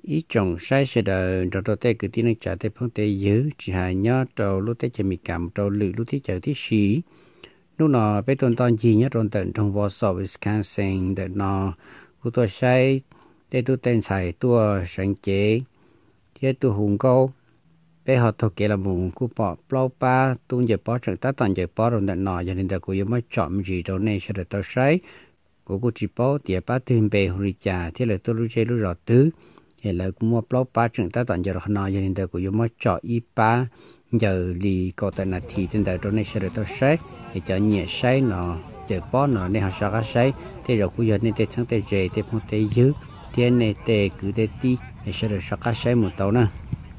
ý trồng sai sẽ đợi trâu tê cứ tin trả tê phong tê dữ chỉ hai nhớ trâu lúc tê chỉ mi cảm trâu lự lúc tê chờ tí xí lúc nào bé tuần toàn gì nhớ trâu tận trong Warsaw Wisconsin đợt nào của tôi sai tê tôi tên xài tôi sáng chế thế tôi hùng câu bé họ thuộc kia là vùng của bỏ plau pa tung giờ bỏ trận ta toàn giờ bỏ rồi đợt nào cho nên đợt của mới chọn gì đâu này sẽ được tôi sai của cô chỉ bỏ tiệp ba thêm bề hồi trả thế là tôi lúc chơi lúc rõ tứ hiện là cũng mua plau pa trận ta toàn giờ rồi nào cho nên đợt của mới chọn y pa giờ đi có tại là thì trên đợt này sẽ được tôi sai để cho nhẹ sai nó giờ bỏ nó nên họ sao cái sai thế rồi cũng giờ nên để sáng để dễ để phong để dữ thế này để cứ để đi để sẽ được sao cái sai một tàu nữa.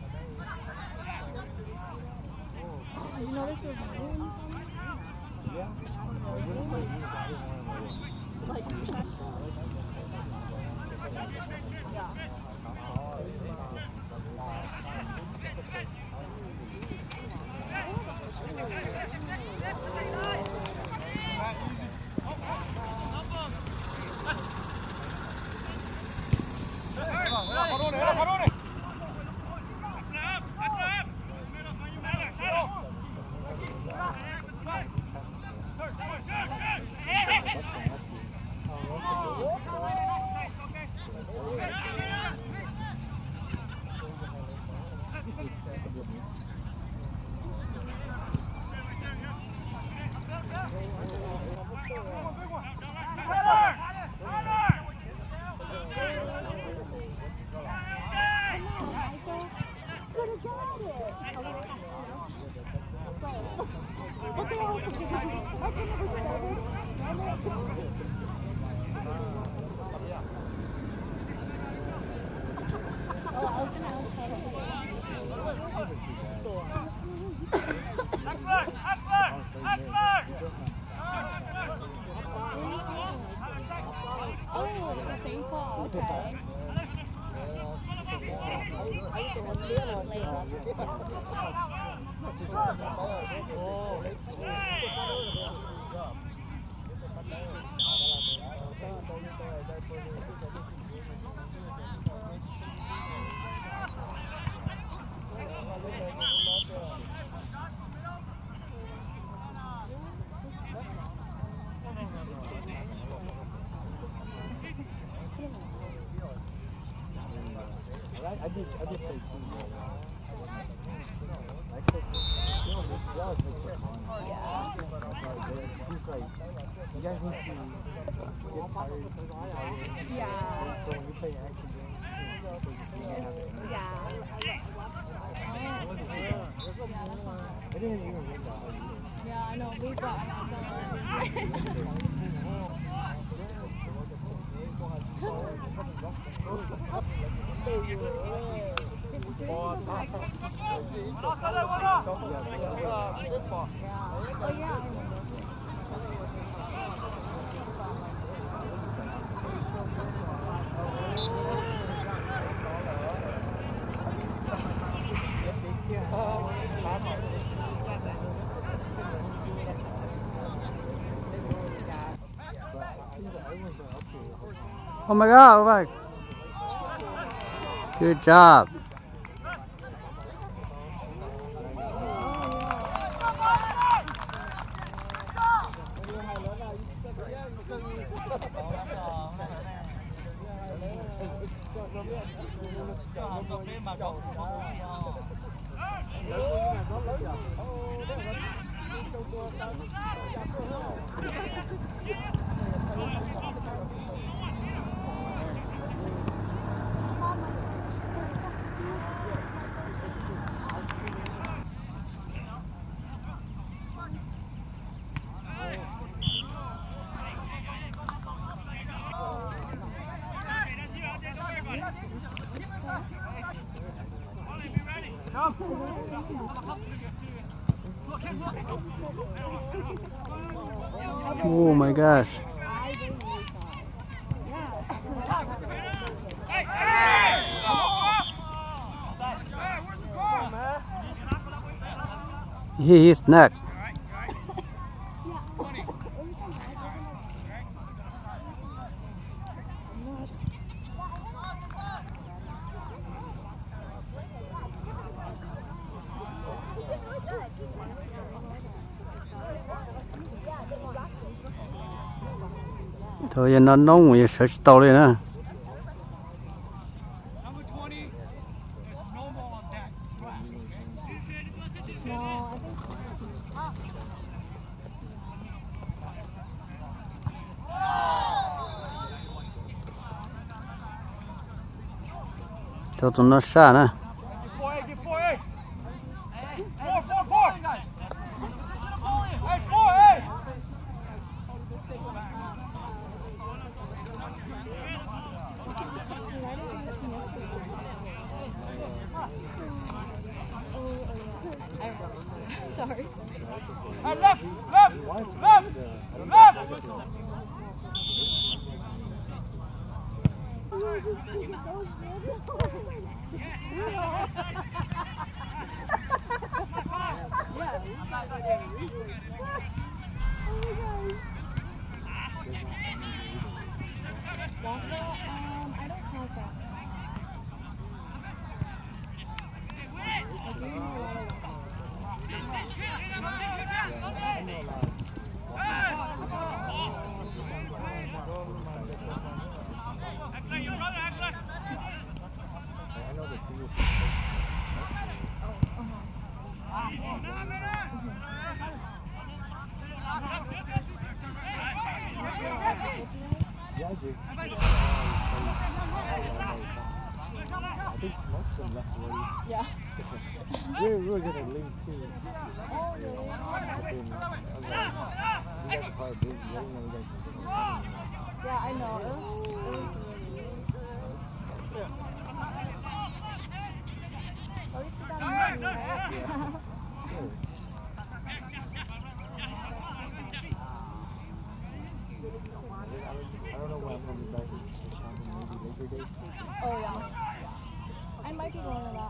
I did play too. Yeah. He's like, you guys need to get tired. Yeah. So when you play action games, yeah. I didn't even read that. Yeah, I know. We got Oh my God! Oh my. Good job. Oh my gosh. He is neck. thôi nó nóng người sợ to lên nữa. Cho tụi nó xa nè. Sorry. Left! I don't have that. I do know a lot of Yeah, I do. I think most of them left already. Yeah. We're good at links too. Oh, really? You guys are hard busy. I didn't know you guys were Yeah, I know. It was really At least you got a movie, right? Yeah. Sure. I don't know when I'm going to be back in maybe Labor Day. Oh, yeah. I might be going to that.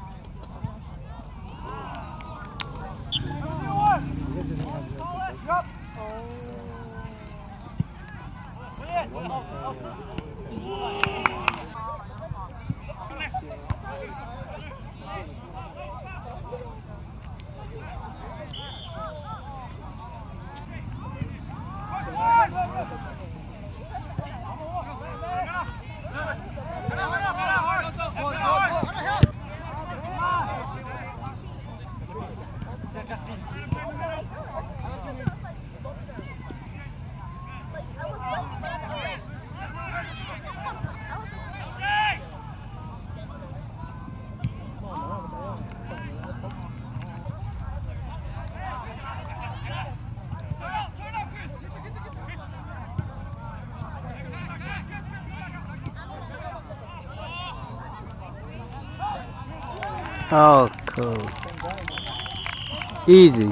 You guys didn't have your Oh, cool. Easy.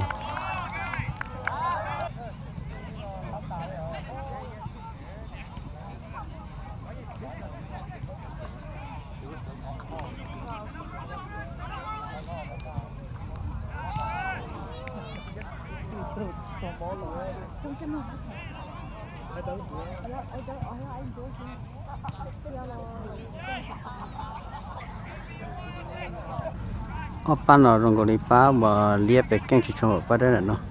Pan nó rong đi phá mà liệp bị kẹn chỉ trong phá đây là nó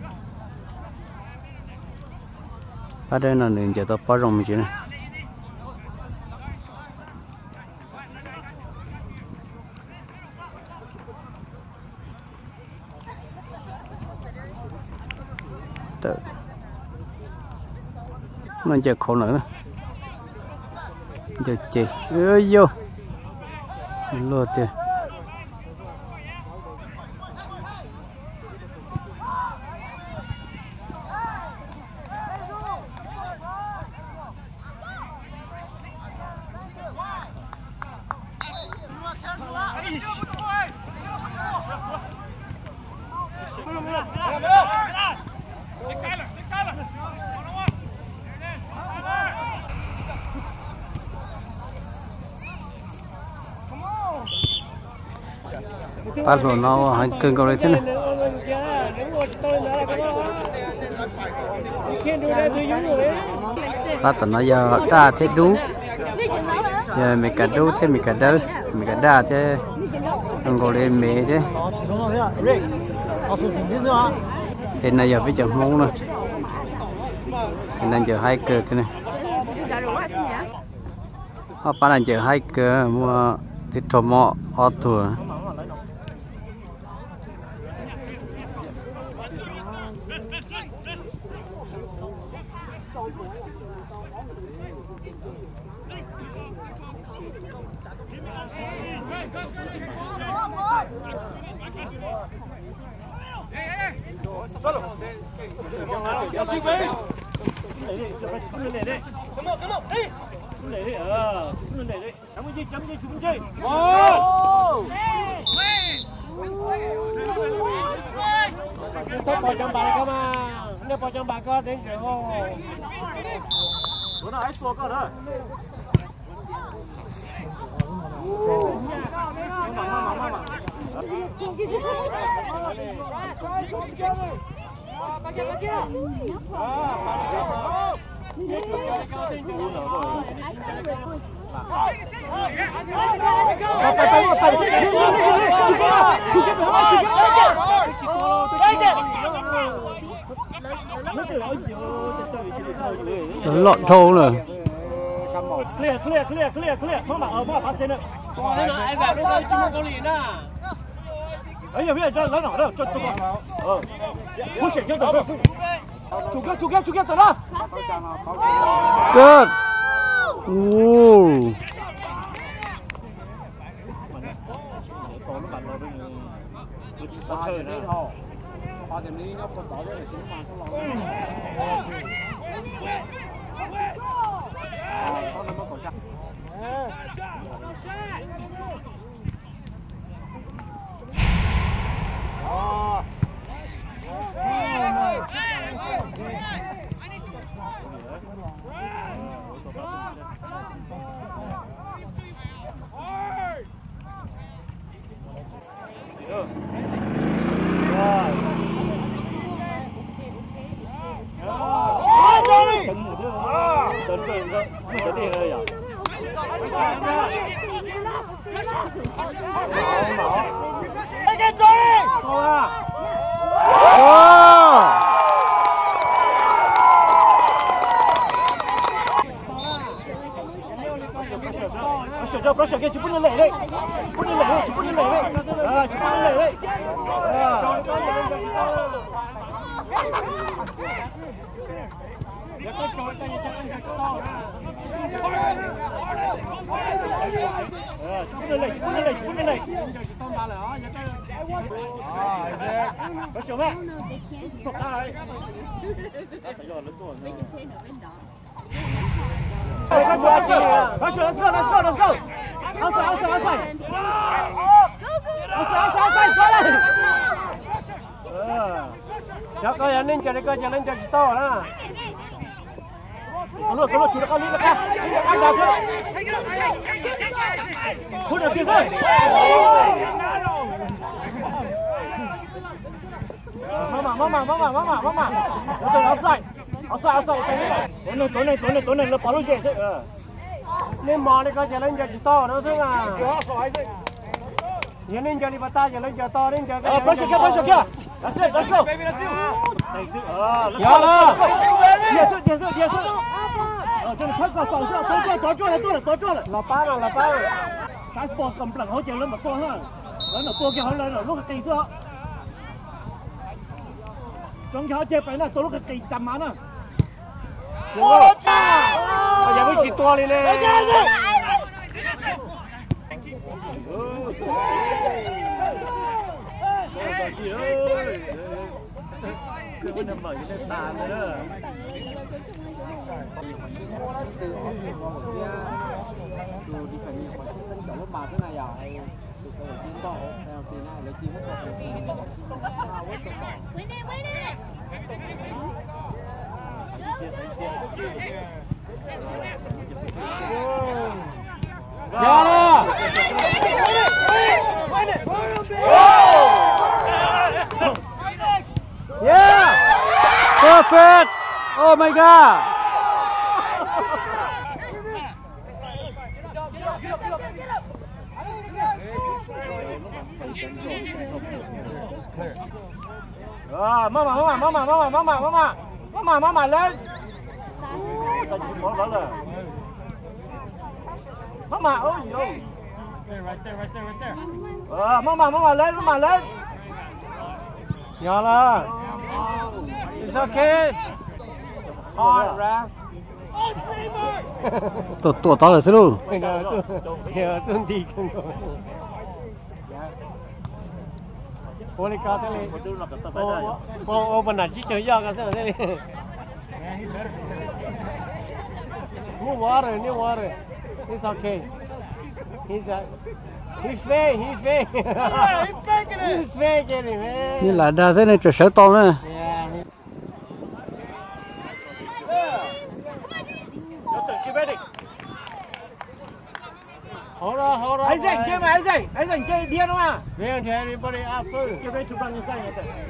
phá đây là nên giờ tao phá rong chứ này tự nó giờ khổ nữa giờ chị ơi vô lô tiền bắt rồi nó hay cưng câu đấy thế này bắt tận nó giờ đa thế đú giờ mình cả đú thế mình cả đỡ mình cả đa thế không có lên mẹ thế thế này giờ bây giờ mông rồi thế nên giờ hai cơ thế này họ bán là chợ hai cơ mua thịt trâu mọ ở tuổi bỏ trong bài cơ mà, nếu bỏ trong bài cơ đến rồi ô, bữa nào ai xua cơ đó. lộn thô rồi clear không bảo mà phát tiền nữa thế nào ai vào đây chung Cao Lý nè ấy giờ bây giờ lấy nào đâu cho không chuyển cho tôi chủ kia tới đó good họ tìm đi nó còn bỏ để chúng mà không lo con nó có chắc Pressure kia, chỉ bút lên lệ đấy. Bút lên lệ đấy, chỉ bút lên lệ đấy. Chỉ bút lên lệ đấy. Chỉ bút lên lệ. Pressure mẹ. Thuộc ra đấy. Let's go. Outside. Cho coi nên cho to đó. Luôn chủ Cao Lý là ca. Anh đào chưa? Hút được kia thôi. Mama. Tôi outside. Tối nay nó bỏ luôn vậy. Nên mò này coi lên giờ chỉ to nó thôi à. Giờ lên giờ đi bắt ta giờ lên giờ to lên giờ. Pressure kia. That's it. Dạ là. Địa sự. Chân thoát vào phòng tối cho lại. Là ba rồi. Cái sport cầm lẳng hỗ trợ lên một to hơn. Nó là to kia hơn lên rồi lúc cái chưa. Trong cái chơi phải là tôi lúc cái chậm mà nè. Ôi cha! Bây giờ mới chỉ to lên nè. Cứ bên em mở cái tàn nữa. Đi phải nhiều quá chân kiểu lúc bà thế này à? Từ cái tin bỏ theo tiền này lấy tiền mất yeah, perfect. Oh my god. Mama lên. Ta chỉ muốn đó là. Mama, ôi dồi. Mama lên. Nhỏ là. It's okay. Hard rap. Tổ tao là sao luôn? Tuần đi không có. Ôi cao thế này. Ô bên này chỉ chơi giang cái thế này. New water. It's okay. He's fake. He's faking it, man. Như là đa thế này trở sợ to nữa. Get ready. Hold on. Isaac, get điên không à? Điên thì everybody after. Get ready to run inside.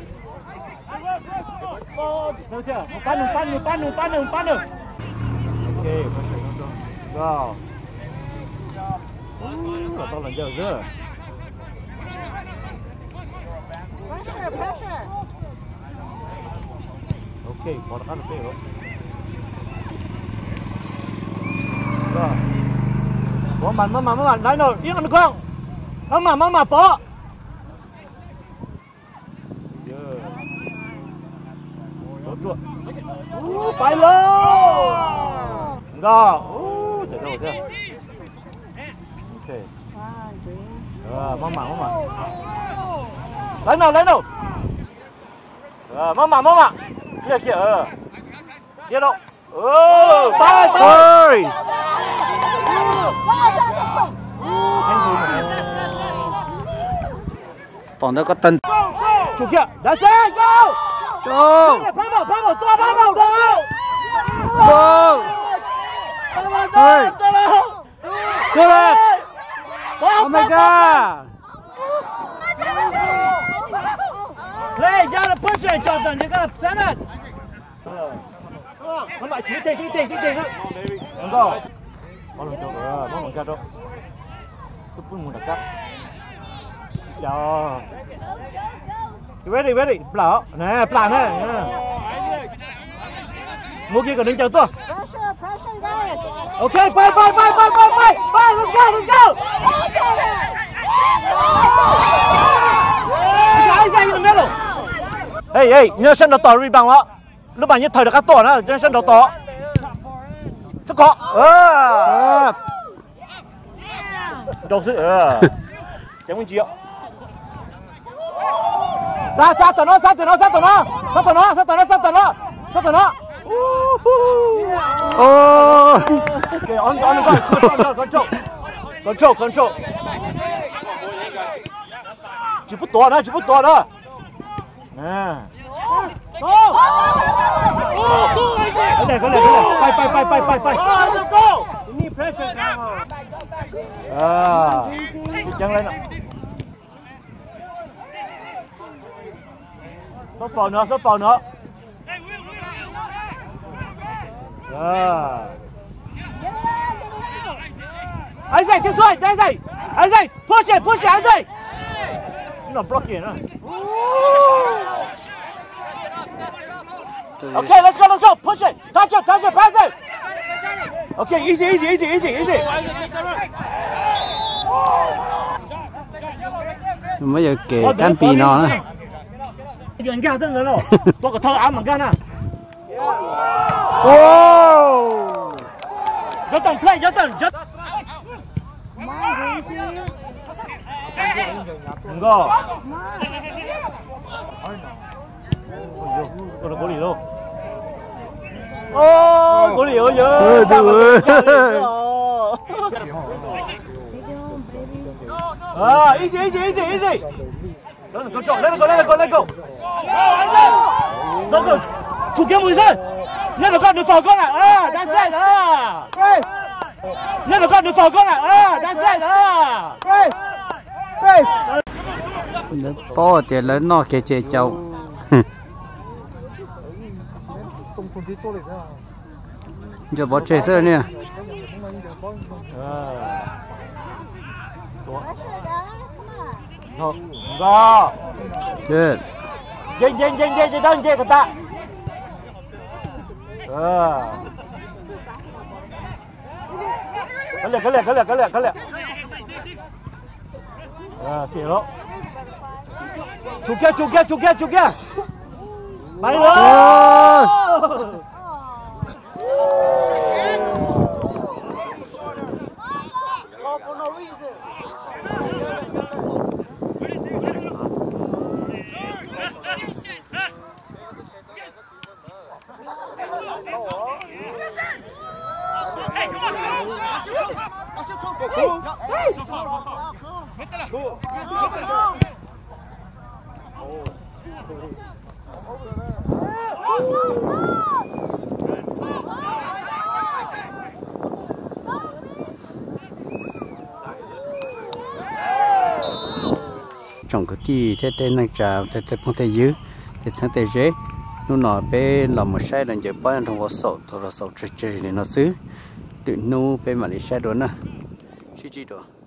Được chưa? Pan được. Okay. Go. To là giờ chưa? Pressure. Okay, bỏ ra được rồi. Go. Mama, đấy rồi, đi con con. Mama, bỏ. Phải luôn. Go. Chạy đâu chưa? Ok. Mama. Lấy nào. Mama. Kia. Kia đâu? Bye. Toàn nó có tân. Chủ kia, đã xe, go. Go. Phá vào, đâu. Go. Hey. Chưa. Oh my god. Play, you gotta push it, Jonathan. You gotta send it. Không phải chỉ tiền. Go. Mong cắt đó. Súp muốn đặt cắt. Chào. Ready. Plả nè. Mua kia còn đứng chờ tôi. Pressure, guys. Okay, bye. Let's go. Isaac in the middle. Hey, nhớ sân đầu tỏ rebound đó. Lúc bạn như thời được các tổ nữa, nhớ sân đầu tỏ. Chắc có. Đâu sự. Chém mình chịu. Sát tụi nó. Okay, on control. Chỉ bút to đó. Nè. Cái này. Bay. You need pressure now. Chân lên nào. Sắp vào nữa. Isaac, this way, Isaac, push it, Isaac. You're not blocking, huh? Okay, let's go, push it, touch it, pass it. Okay, easy. Bây giờ kể căn pì nó nữa. Chuyện ra thân rồi, tôi có thơ ám bằng gan à. Jonathan, play, Jonathan. Go. Tôi là cố lì đâu. Cố lì ơi nhớ. Easy. Let go. Go. Chủ kiếm mùi dân. Nhất là con được sò con ạ. That's it. Nhất là con được sò con ạ. That's it. To thì lớn nó kể chế châu. Giờ bỏ chế sơ nè. Go. Good. Dinh người ta. cái liệt xỉa đó chụp kia bay luôn trong cái gì thế tên năng trà thế phong thế dữ thế sáng thế dễ nó nọ bé làm một sai lần giờ bao trong vào sổ thôi là sổ chơi chơi để nó xứ tự nu bé mà đi sai đó nè chỉ đó